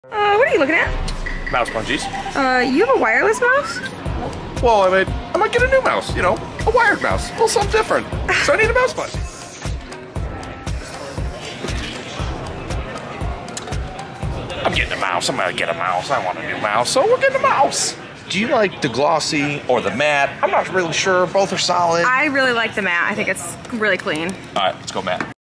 What are you looking at? Mouse punchies. You have a wireless mouse? Well, I might get a new mouse, you know, a wired mouse, a little something different. So I need a mouse punch. I'm getting a mouse. I'm gonna get a mouse. I want a new mouse, so we're getting a mouse. Do you like the glossy or the matte? I'm not really sure. Both are solid. I really like the matte. I think it's really clean. All right, let's go matte.